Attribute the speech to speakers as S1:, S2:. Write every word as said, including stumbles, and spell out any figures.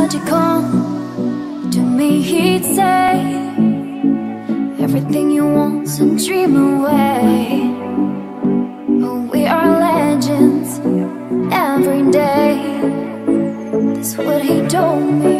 S1: magical. To me he'd say everything you want, so dream away. Oh, we are legends every day. That's what he told me.